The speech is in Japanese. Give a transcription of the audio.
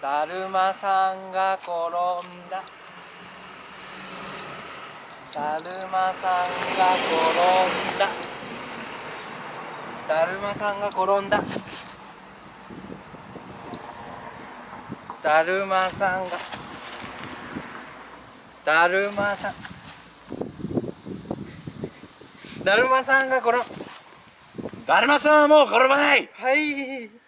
だるまさんが転んだ。だるまさんが転んだ。だるまさんが転んだ。だるまさんが。だるまさん。だるまさんが転ん。 だるまさんはもう転ばない。 はい。